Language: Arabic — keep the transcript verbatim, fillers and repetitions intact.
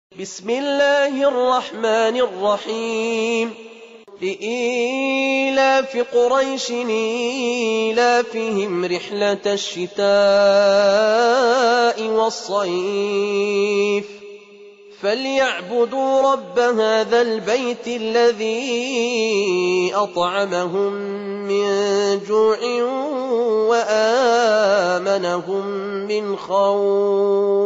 بسم الله الرحمن الرحيم لإيلاف قريش إيلافهم رحلة الشتاء والصيف فليعبدوا رب هذا البيت الذي أطعمهم من جوع وآمنهم من خوف